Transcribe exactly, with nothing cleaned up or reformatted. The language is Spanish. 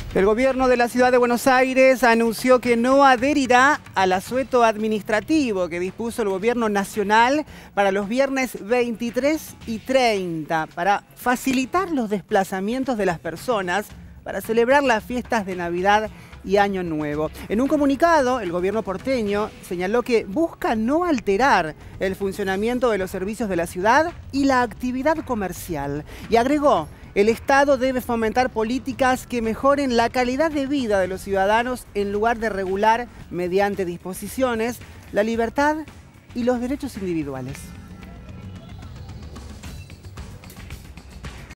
El gobierno de la ciudad de Buenos Aires anunció que no adherirá al asueto administrativo que dispuso el gobierno nacional para los viernes veintitrés y treinta, para facilitar los desplazamientos de las personas para celebrar las fiestas de Navidad y Año Nuevo. En un comunicado, el gobierno porteño señaló que busca no alterar el funcionamiento de los servicios de la ciudad y la actividad comercial. Y agregó: el Estado debe fomentar políticas que mejoren la calidad de vida de los ciudadanos en lugar de regular, mediante disposiciones, la libertad y los derechos individuales.